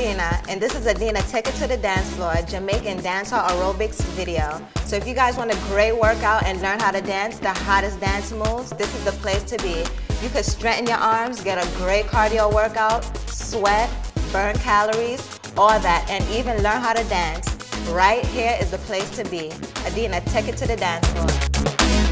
Adina, and this is Adina Take It to the Dance Floor, Jamaican dancehall aerobics video. So if you guys want a great workout and learn how to dance the hottest dance moves, this is the place to be. You can strengthen your arms, get a great cardio workout, sweat, burn calories, all that, and even learn how to dance. Right here is the place to be. Adina, take it to the dance floor.